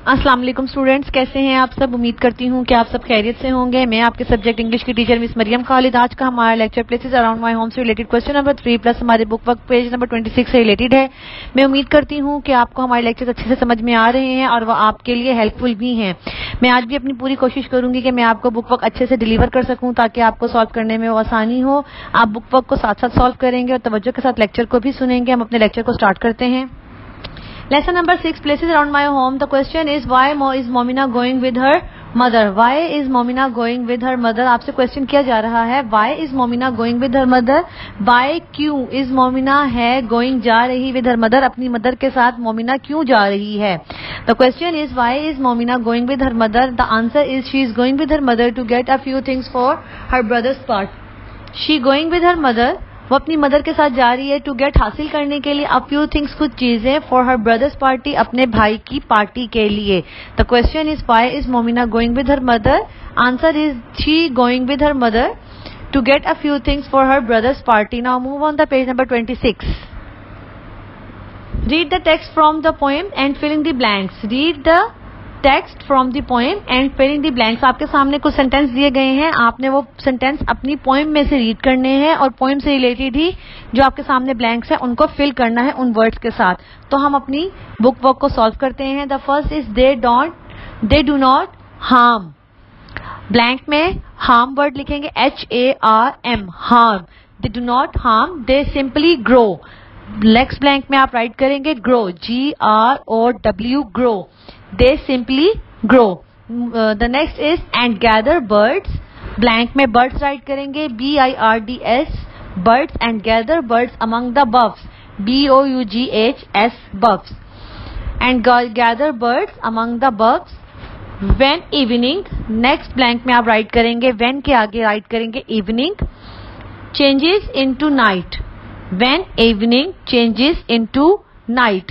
अस्सलाम वालेकुम स्टूडेंट्स, कैसे हैं आप सब। उम्मीद करती हूँ कि आप सब खैरियत से होंगे। मैं आपके सब्जेक्ट इंग्लिश की टीचर मिस मरियम खालिद। आज का हमारा lecture places around my home से रिलेटेड क्वेश्चन नंबर 3 प्लस हमारे बुक वर्क पेज नंबर 26 से रिलेटेड है। मैं उम्मीद करती हूँ कि आपको हमारे लेक्चर अच्छे से समझ में आ रहे हैं और वो आपके लिए हेल्पफुल भी हैं। मैं आज भी अपनी पूरी कोशिश करूंगी कि मैं आपको बुक वर्क अच्छे से डिलीवर कर सकूं ताकि आपको सॉल्व करने में वो आसानी हो। आप बुक वर्क को साथ साथ सॉल्व करेंगे और तवज्जो के साथ लेक्चर को भी सुनेंगे। हम अपने लेक्चर को स्टार्ट करते हैं। Lesson number 6, places around my home. The question is why is Momina going with her mother? Why is Momina going with her mother? आपसे क्वेश्चन किया जा रहा है why is Momina going with her mother? Why क्यों is Momina है going जा रही with her mother? अपनी मदर के साथ मोमिना क्यों जा रही है? The question is why is Momina going with her mother? The answer is she is going with her mother to get a few things for her brother's part. She going with her mother. वो अपनी mother के साथ जा रही है to get हासिल करने के लिए अ फ्यू थिंग्स कुछ चीजें फॉर हर ब्रदर्स पार्टी अपने भाई की पार्टी के लिए। The question is why is Momina going with her mother? Answer is she going with her mother to get a few things for her brother's party. Now move on the page number 26. Read the text from the poem and fill in the blanks. Read the text from the poem and fill in the blanks. आपके सामने कुछ sentence दिए गए हैं, आपने वो sentence अपनी poem में से रीड करने हैं और पोएम से रिलेटेड ही जो आपके सामने ब्लैंक्स है उनको फिल करना है उन वर्ड्स के साथ। तो हम अपनी बुक वर्क को सॉल्व करते हैं। The first is they do not harm. Blank में हार्म वर्ड लिखेंगे HARM, harm. They do not harm, they simply grow. Next blank में आप राइट करेंगे grow, GROW, grow. They simply grow. The next is and gather birds. Blank में birds write करेंगे BIRDS, birds and gather birds among the buffs, BOUGHS, buffs. And gather birds among the buffs. When evening, next blank में आप write करेंगे when के आगे write करेंगे evening, changes into night. When evening changes into night.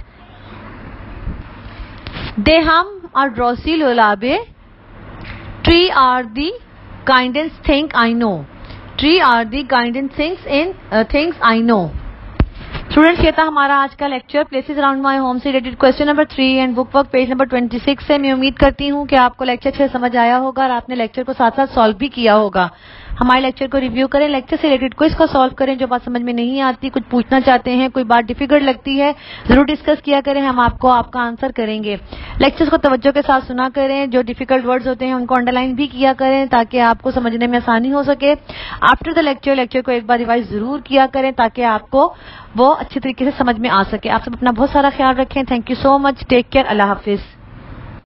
They hum or rosy lullaby. Tree are the kindest thing I know. Tree are the kindest things I know. Students, ये था हमारा आज का lecture places around my home से related question number 3 and book work page number 26 से। मैं उम्मीद करती हूँ कि आपको लेक्चर अच्छे समझ आया होगा और आपने लेक्चर को साथ साथ सॉल्व भी किया होगा। हमारे लेक्चर को रिव्यू करें, लेक्चर से रिलेटेड क्विज को सॉल्व करें। जो बात समझ में नहीं आती, कुछ पूछना चाहते हैं, कोई बात डिफिकल्ट लगती है, जरूर डिस्कस किया करें, हम आपको आपका आंसर करेंगे। लेक्चर्स को तवज्जो के साथ सुना करें, जो डिफिकल्ट वर्ड्स होते हैं उनको अंडरलाइन भी किया करें ताकि आपको समझने में आसानी हो सके। आफ्टर द लेक्चर को एक बार रिवाइज जरूर किया करें ताकि आपको वो अच्छे तरीके से समझ में आ सके। आप सब अपना बहुत सारा ख्याल रखें। Thank you so much. Take care. अल्लाह हाफिज।